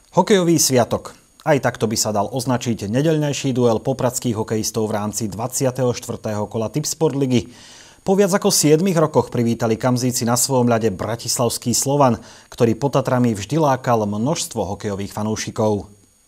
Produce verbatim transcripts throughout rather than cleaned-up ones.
Hokejový sviatok. Aj takto by sa dal označiť nedeľnejší duel popradských hokejistov v rámci dvadsiateho štvrtého kola Tipsport ligy. Po viac ako siedmich rokoch privítali Kamzíci na svojom ľade bratislavský Slovan, ktorý pod Tatrami vždy lákal množstvo hokejových fanúšikov.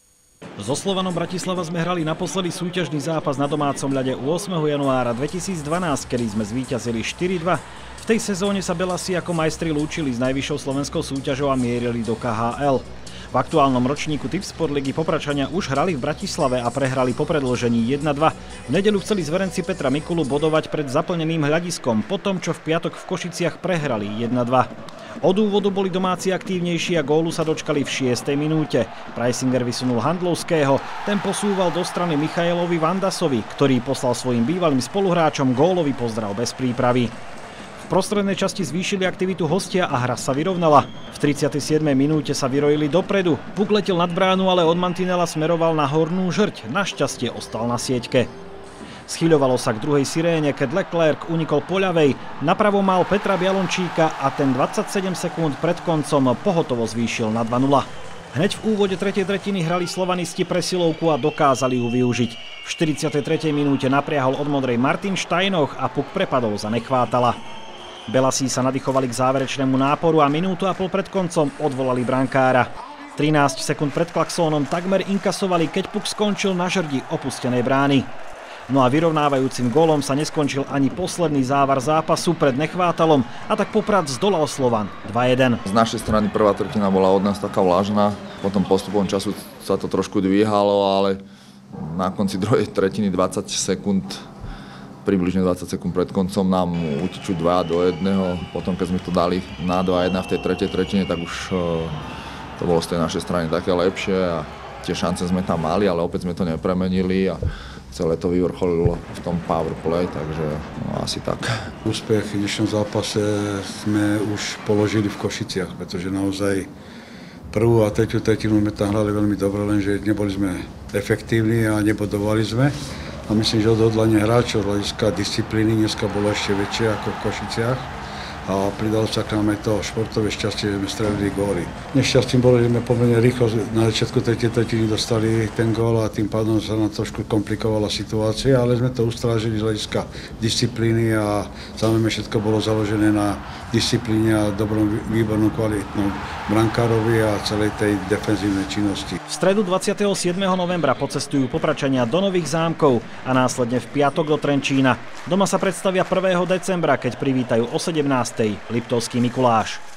So Slovanom Bratislava sme hrali naposledy súťažný zápas na domácom ľade ôsmeho januára dvetisícdvanásť, kedy sme zvíťazili štyri dva. V tej sezóne sa Belasi ako majstri lúčili s najvyššou slovenskou súťažou a mierili do ká há el. V aktuálnom ročníku Tipsport ligy Popračania už hrali v Bratislave a prehrali po predĺžení jedna dva. V nedeľu chceli zverenci Petra Mikulu bodovať pred zaplneným hľadiskom, po tom, čo v piatok v Košiciach prehrali jedna dva. Od úvodu boli domáci aktívnejší a gólu sa dočkali v šiestej minúte. Preisinger vysunul Handlovského, ten posúval do strany Michailovi Vandasovi, ktorý poslal svojim bývalým spoluhráčom gólový pozdrav bez prípravy. V prostrednej časti zvýšili aktivitu hostia a hra sa vyrovnala. V tridsiatej siedmej minúte sa vyrojili dopredu. Puk letel nad bránu, ale od mantinela smeroval na hornú žrť. Našťastie ostal na sieťke. Schyľovalo sa k druhej siréne, keď Leclerc unikol po ľavej. Napravo mal Petra Bialončíka a ten dvadsaťsedem sekúnd pred koncom pohotovo zvýšil na dva nula. Hneď v úvode tretej tretiny hrali slovanisti presilovku a dokázali ju využiť. V štyridsiatej tretej minúte napriahol od modrej Martin Štajnoch a puk prepadol za Nechvátala. Belasi sa nadýchovali k záverečnému náporu a minútu a pol pred koncom odvolali brankára. trinásť sekúnd pred klaxónom takmer inkasovali, keď puk skončil na žrdi opustenej brány. No a vyrovnávajúcim gólom sa neskončil ani posledný závar zápasu pred Nechvátalom a tak Poprad zdolal Slovan dva jeden. Z našej strany prvá tretina bola od nás taká vlažná, potom postupom času sa to trošku dvíhalo, ale na konci druhej tretiny dvadsať sekúnd približne dvadsať sekúnd pred koncom nám utečú dva do jedného. Potom, keď sme to dali na dva jedna v tej tretej tretine, tak už to bolo z tej našej strany také lepšie a tie šance sme tam mali, ale opäť sme to nepremenili a celé to vyvrcholilo v tom power play, takže no, asi tak. Úspech v dnešnom zápase sme už položili v Košiciach, pretože naozaj prvú a tretiu tretinu sme tam hrali veľmi dobre, lenže neboli sme efektívni a nebodovali sme. A myslím, že odhodlanie hráčov z hľadiska disciplíny dneska bolo ešte väčšie ako v Košiciach. A pridalo sa k nám aj to športové šťastie, že sme strelili góly. Nešťastím bolo, že sme pomerne rýchlo na začiatku tretej tretiny dostali ten gól a tým pádom sa nám trošku komplikovala situácia, ale sme to ustrážili z hľadiska disciplíny a samozrejme všetko bolo založené na disciplíne a dobrom, výbornom, kvalitnom brankárovi a celej tej defenzívnej činnosti. V stredu dvadsiateho siedmeho novembra pocestujú Popračania do Nových Zámkov a následne v piatok do Trenčína. Doma sa predstavia prvého decembra, keď privítajú o sedemnástej Liptovský Mikuláš.